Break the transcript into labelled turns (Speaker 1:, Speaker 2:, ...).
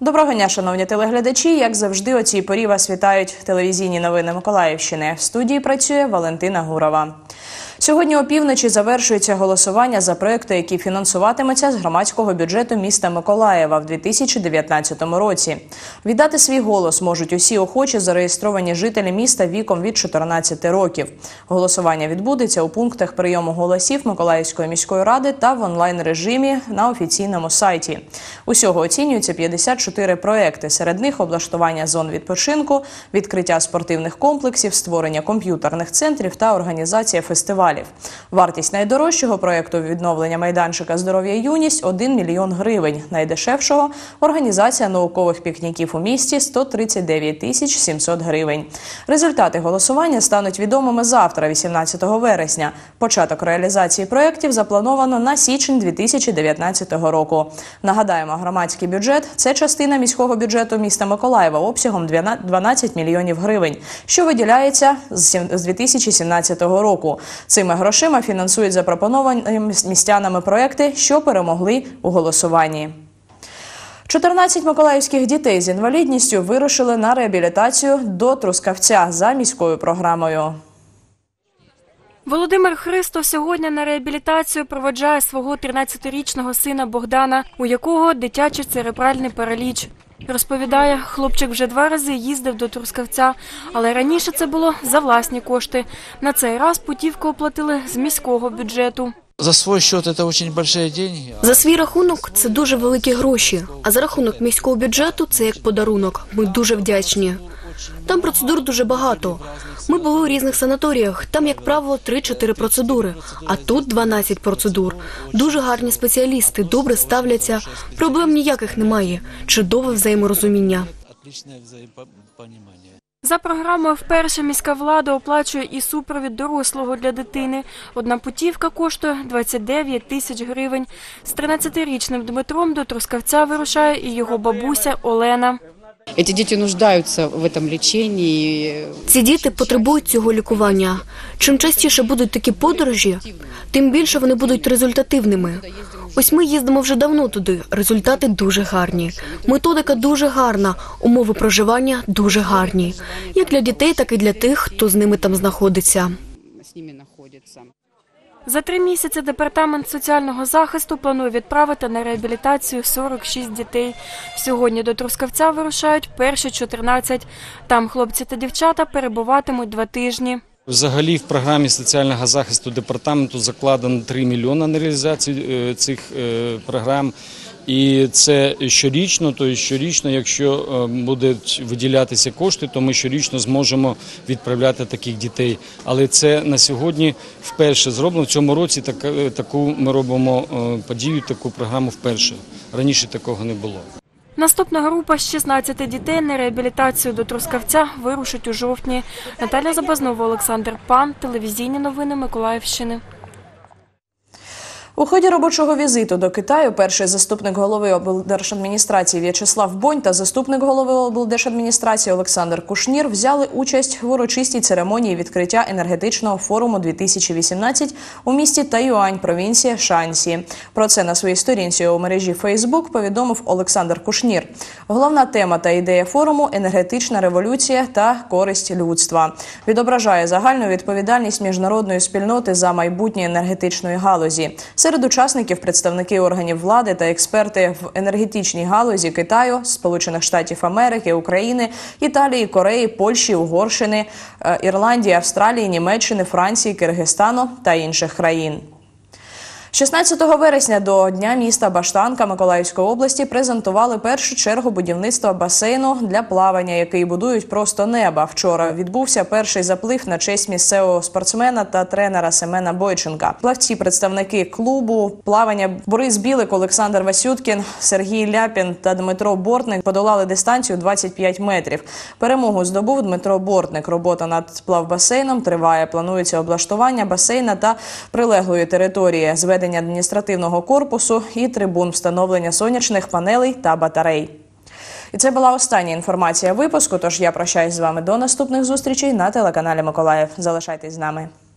Speaker 1: Доброго дня, шановні телеглядачі. Як завжди, о цій порі вас вітають телевізійні новини Миколаївщини. В студії працює Валентина Гурова. Сьогодні опівночі завершується голосування за проекти, які фінансуватимуться з громадського бюджету міста Миколаєва в 2019 році. Віддати свій голос можуть усі охочі зареєстровані жителі міста віком від 14 років. Голосування відбудеться у пунктах прийому голосів Миколаївської міської ради та в онлайн-режимі на офіційному сайті. Усього оцінюється 54 проекти. Серед них облаштування зон відпочинку, відкриття спортивних комплексів, створення комп'ютерних центрів та організація фестивалів. Вартість найдорожчого проєкту відновлення майданчика «Здоров'я і юність» – 1 мільйон гривень. Найдешевшого – організація наукових пікніків у місті – 139 тисяч 700 гривень. Результати голосування стануть відомими завтра, 18 вересня. Початок реалізації проєктів заплановано на січень 2019 року. Нагадаємо, громадський бюджет – це частина міського бюджету міста Миколаєва обсягом 12 мільйонів гривень, що виділяється з 2017 року. Цими грошима фінансують запропоновані містянами проекти, що перемогли у голосуванні. 14 миколаївських дітей з інвалідністю вирушили на реабілітацію до Трускавця за міською програмою.
Speaker 2: Володимир Христо сьогодні на реабілітацію проводжає свого 13-річного сина Богдана, у якого дитячий церебральний параліч. Розповідає, хлопчик вже 2 рази їздив до Трускавця, але раніше це було за власні кошти. На цей раз путівку оплатили з міського бюджету.
Speaker 3: За свій счет це дуже великі гроші.
Speaker 4: За свій рахунок це дуже великі гроші, а за рахунок міського бюджету це як подарунок. Ми дуже вдячні. Там процедур дуже багато. Ми були у різних санаторіях, там, як правило, 3-4 процедури, а тут 12 процедур. Дуже гарні спеціалісти, добре ставляться, проблем ніяких немає, чудове взаєморозуміння.
Speaker 2: За програмою вперше міська влада оплачує і супровід дорослого для дитини. Одна путівка коштує 29 тисяч гривень. З 13-річним Дмитром до Трускавця вирушає і його бабуся Олена.
Speaker 5: Ці діти нуждаються в цьому лікуванні.
Speaker 4: Ці діти потребують цього лікування. Чим частіше будуть такі подорожі, тим більше вони будуть результативними. Ось ми їздимо вже давно туди, результати дуже гарні. Методика дуже гарна, умови проживання дуже гарні. Як для дітей, так і для тих, хто з ними там знаходиться.
Speaker 2: За 3 місяці Департамент соціального захисту планує відправити на реабілітацію 46 дітей. Сьогодні до Трускавця вирушають перші 14. Там хлопці та дівчата перебуватимуть 2 тижні.
Speaker 6: Взагалі в програмі соціального захисту департаменту закладено 3 мільйони на реалізацію цих програм. І це щорічно, якщо будуть виділятися кошти, то ми щорічно зможемо відправляти таких дітей. Але це на сьогодні вперше зроблено. В цьому році таку ми робимо подію, таку програму вперше. Раніше такого не було.
Speaker 2: Наступна група з 16 дітей на реабілітацію до Трускавця вирушить у жовтні. Наталя Забазнова, Олександр Пан, телевізійні новини Миколаївщини.
Speaker 1: У ході робочого візиту до Китаю перший заступник голови облдержадміністрації В'ячеслав Бонь та заступник голови облдержадміністрації Олександр Кушнір взяли участь в урочистій церемонії відкриття енергетичного форуму 2018 у місті Тайюань, провінція Шаньсі. Про це на своїй сторінці у мережі Facebook повідомив Олександр Кушнір. Головна тема та ідея форуму – енергетична революція та користь людства. Відображає загальну відповідальність міжнародної спільноти за майбутнє енергетичної галузі. Серед учасників – представники органів влади та експерти в енергетичній галузі Китаю, Сполучених Штатів Америки, України, Італії, Кореї, Польщі, Угорщини, Ірландії, Австралії, Німеччини, Франції, Киргизстану та інших країн. 16 вересня до Дня міста Баштанка Миколаївської області презентували першу чергу будівництва басейну для плавання, який будують просто неба. Вчора відбувся перший заплив на честь місцевого спортсмена та тренера Семена Бойченка. Плавці, представники клубу плавання Борис Білик, Олександр Васюткін, Сергій Ляпін та Дмитро Бортник подолали дистанцію 25 метрів. Перемогу здобув Дмитро Бортник. Робота над плавбасейном триває. Планується облаштування басейна та прилеглої території, зведення адміністративного корпусу і трибун, встановлення сонячних панелей та батарей. І це була остання інформація випуску, тож я прощаюсь з вами до наступних зустрічей на телеканалі Миколаїв. Залишайтесь з нами.